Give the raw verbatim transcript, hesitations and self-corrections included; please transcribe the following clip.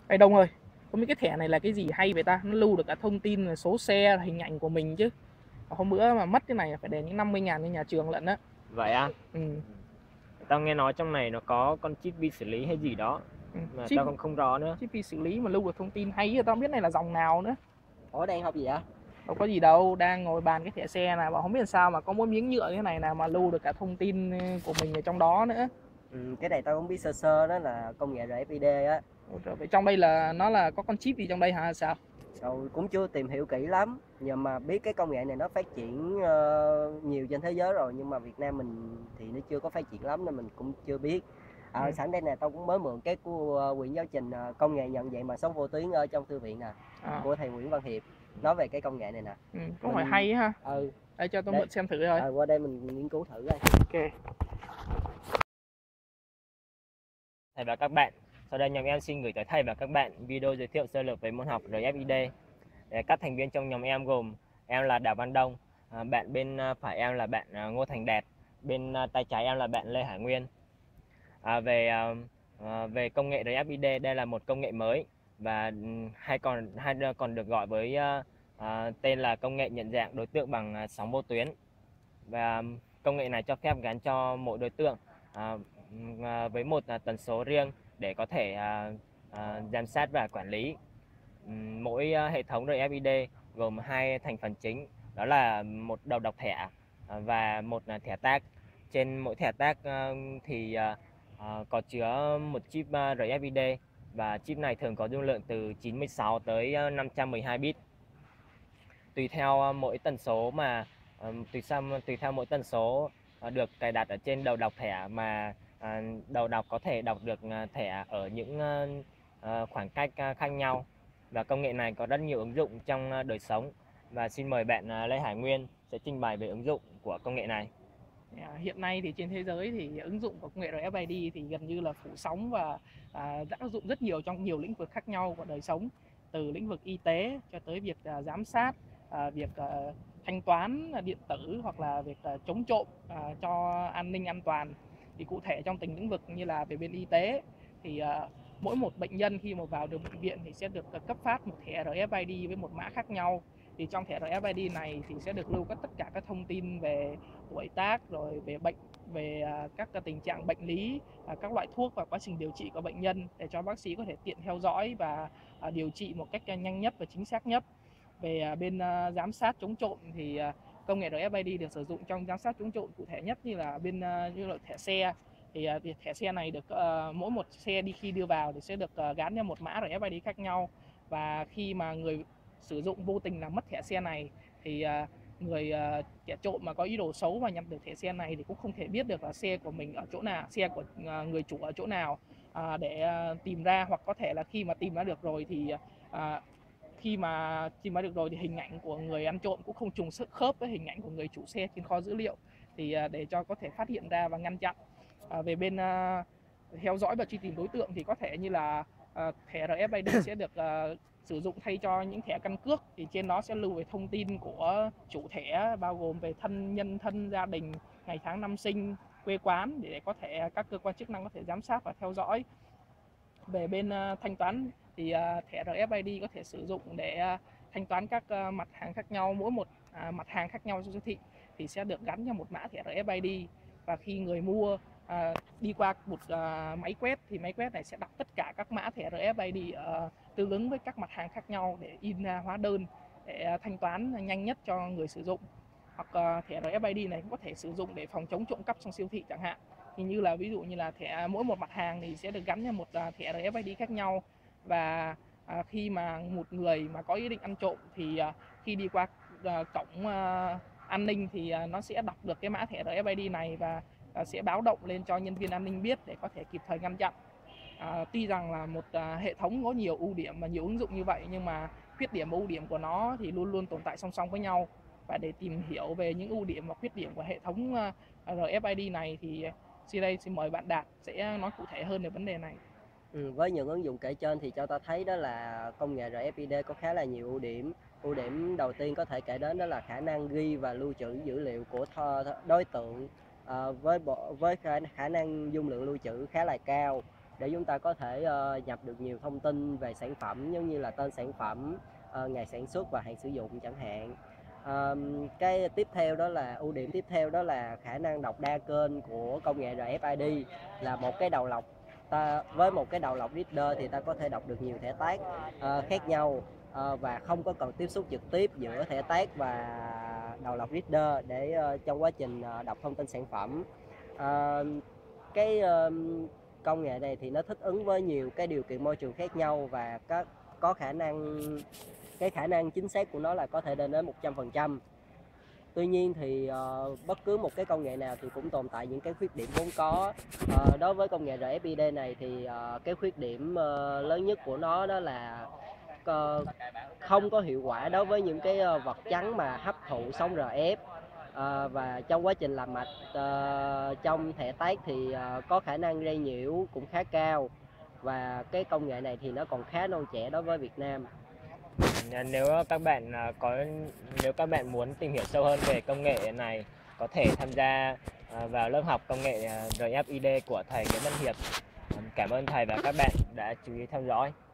Đây Đông ơi, không biết cái thẻ này là cái gì hay vậy ta? Nó lưu được cả thông tin, số xe, hình ảnh của mình chứ. Hôm bữa mà mất cái này phải đền những năm mươi ngàn cho nhà trường lận á. Vậy à? Ừ. Tao nghe nói trong này nó có con chip vi xử lý hay gì đó Ừ. mà Chip tao không không rõ nữa. chip vì xử lý mà lưu được thông tin hay rồi tao không biết này là dòng nào nữa. Ủa đang học gì vậy? Đâu có gì đâu, đang ngồi bàn cái thẻ xe này, bảo không biết sao mà có mỗi miếng nhựa như thế này nào mà lưu được cả thông tin của mình ở trong đó nữa. Ừ, cái này tao cũng biết sơ sơ, đó là công nghệ rờ ép i đê á. Ôi trời, vậy trong đây là nó là có con chip gì trong đây hả sao? Rồi cũng chưa tìm hiểu kỹ lắm, nhưng mà biết cái công nghệ này nó phát triển ờ, nhiều trên thế giới rồi, nhưng mà Việt Nam mình thì nó chưa có phát triển lắm nên mình cũng chưa biết. Ừ. À, sẵn đây nè, tao cũng mới mượn cái của uh, quyển giáo trình ờ, công nghệ nhận dạng bằng sóng vô tuyến ở trong thư viện nè, À. của thầy Nguyễn Văn Hiệp, nói về cái công nghệ này nè. Ừ, có phải Mình hay ha. ừ Đây cho tôi để mượn xem thử thôi. à, qua đây mình, mình nghiên cứu thử coi. Ok. Thầy và các bạn, sau đây nhóm em xin gửi tới thầy và các bạn video giới thiệu sơ lược về môn học rờ ép i đê. Các thành viên trong nhóm em gồm em là Đào Văn Đông, bạn bên phải em là bạn Ngô Thành Đạt, bên tay trái em là bạn Lê Hải Nguyên. À, về à, về công nghệ rờ ép i đê, đây là một công nghệ mới và hay còn hay còn được gọi với à, à, tên là công nghệ nhận dạng đối tượng bằng sóng vô tuyến. Và công nghệ này cho phép gắn cho mỗi đối tượng à, à, với một à, tần số riêng để có thể à, à, giám sát và quản lý. Mỗi à, hệ thống rờ ép i đê gồm hai thành phần chính, đó là một đầu đọc thẻ à, và một là thẻ tag. Trên mỗi thẻ tag à, thì à, à, có chứa một chip à, rờ ép i đê, và chip này thường có dung lượng từ chín mươi sáu tới năm trăm mười hai bit. Tùy theo mỗi tần số mà tùy theo tùy theo mỗi tần số được cài đặt ở trên đầu đọc thẻ mà đầu đọc có thể đọc được thẻ ở những khoảng cách khác nhau. Và công nghệ này có rất nhiều ứng dụng trong đời sống, và xin mời bạn Lê Hải Nguyên sẽ trình bày về ứng dụng của công nghệ này. Hiện nay thì trên thế giới thì ứng dụng của công nghệ rờ ép i đê thì gần như là phủ sóng và à, đã áp dụng rất nhiều trong nhiều lĩnh vực khác nhau của đời sống, từ lĩnh vực y tế cho tới việc à, giám sát, à, việc à, thanh toán điện tử, hoặc là việc à, chống trộm à, cho an ninh an toàn. Thì cụ thể trong từng lĩnh vực như là về bên y tế thì à, mỗi một bệnh nhân khi mà vào được bệnh viện thì sẽ được cấp phát một thẻ rờ ép i đê với một mã khác nhau. Thì trong thẻ rờ ép i đê này thì sẽ được lưu các tất cả các thông tin về tuổi tác, rồi về bệnh, về các tình trạng bệnh lý, các loại thuốc và quá trình điều trị của bệnh nhân, để cho bác sĩ có thể tiện theo dõi và điều trị một cách nhanh nhất và chính xác nhất. Về bên giám sát chống trộm thì công nghệ rờ ép i đê được sử dụng trong giám sát chống trộm, cụ thể nhất như là bên như là thẻ xe. Thì thẻ xe này được mỗi một xe đi khi đưa vào thì sẽ được gắn cho một mã rờ ép i đê khác nhau, và khi mà người sử dụng vô tình làm mất thẻ xe này thì người uh, kẻ trộm mà có ý đồ xấu và nhặt được thẻ xe này thì cũng không thể biết được là xe của mình ở chỗ nào, xe của uh, người chủ ở chỗ nào uh, để uh, tìm ra. Hoặc có thể là khi mà tìm ra được rồi thì uh, khi mà tìm ra được rồi thì hình ảnh của người ăn trộm cũng không trùng khớp với hình ảnh của người chủ xe trên kho dữ liệu, thì uh, để cho có thể phát hiện ra và ngăn chặn. Uh, về bên uh, theo dõi và truy tìm đối tượng thì có thể như là uh, thẻ rờ ép i đê sẽ được uh, sử dụng thay cho những thẻ căn cước, thì trên đó sẽ lưu về thông tin của chủ thẻ, bao gồm về thân nhân thân, gia đình, ngày tháng năm sinh, quê quán, để có thể các cơ quan chức năng có thể giám sát và theo dõi. Về bên uh, thanh toán thì uh, thẻ rờ ép i đê có thể sử dụng để uh, thanh toán các uh, mặt hàng khác nhau. Mỗi một uh, mặt hàng khác nhau trong siêu thị thì sẽ được gắn cho một mã thẻ rờ ép i đê, và khi người mua À, đi qua một uh, máy quét thì máy quét này sẽ đọc tất cả các mã thẻ rờ ép i đê uh, tương ứng với các mặt hàng khác nhau để in ra hóa đơn để uh, thanh toán nhanh nhất cho người sử dụng. Hoặc uh, thẻ rờ ép i đê này cũng có thể sử dụng để phòng chống trộm cắp trong siêu thị chẳng hạn. Thì như là ví dụ như là thẻ mỗi một mặt hàng thì sẽ được gắn cho một uh, thẻ rờ ép i đê khác nhau, và uh, khi mà một người mà có ý định ăn trộm thì uh, khi đi qua uh, cổng uh, an ninh thì uh, nó sẽ đọc được cái mã thẻ rờ ép i đê này và sẽ báo động lên cho nhân viên an ninh biết để có thể kịp thời ngăn chặn. À, tuy rằng là một à, hệ thống có nhiều ưu điểm và nhiều ứng dụng như vậy, nhưng mà khuyết điểm và ưu điểm của nó thì luôn luôn tồn tại song song với nhau. Và để tìm hiểu về những ưu điểm và khuyết điểm của hệ thống à, rờ ép i đê này thì xin đây xin mời bạn Đạt sẽ nói cụ thể hơn về vấn đề này. Ừ, với những ứng dụng kể trên thì cho ta thấy đó là công nghệ rờ ép i đê có khá là nhiều ưu điểm. Ưu điểm đầu tiên có thể kể đến đó là khả năng ghi và lưu trữ dữ liệu của đối tượng uh, với bộ, với khả, khả năng dung lượng lưu trữ khá là cao. để chúng ta có thể uh, nhập được nhiều thông tin về sản phẩm, giống như là tên sản phẩm, uh, ngày sản xuất và hạn sử dụng chẳng hạn. Uh, cái tiếp theo đó là ưu điểm tiếp theo đó là khả năng đọc đa kênh của công nghệ rờ ép i đê, là một cái đầu lọc ta với một cái đầu lọc reader thì ta có thể đọc được nhiều thẻ tag uh, khác nhau, uh, và không có cần tiếp xúc trực tiếp giữa thẻ tag và đầu lọc reader để uh, trong quá trình uh, đọc thông tin sản phẩm. Uh, cái uh, công nghệ này thì nó thích ứng với nhiều cái điều kiện môi trường khác nhau, và có có khả năng cái khả năng chính xác của nó là có thể lên đến một trăm phần trăm. Tuy nhiên thì uh, bất cứ một cái công nghệ nào thì cũng tồn tại những cái khuyết điểm vốn có. Uh, đối với công nghệ rờ ép i đê này thì uh, cái khuyết điểm uh, lớn nhất của nó đó là uh, không có hiệu quả đối với những cái uh, vật trắng mà hấp thụ sóng rờ ép. Uh, và trong quá trình làm mạch uh, trong thẻ tag thì uh, có khả năng gây nhiễu cũng khá cao, và cái công nghệ này thì nó còn khá non trẻ đối với Việt Nam. Nếu các bạn có nếu các bạn muốn tìm hiểu sâu hơn về công nghệ này, có thể tham gia vào lớp học công nghệ rờ ép i đê của thầy Nguyễn Văn Hiệp. Cảm ơn thầy và các bạn đã chú ý theo dõi.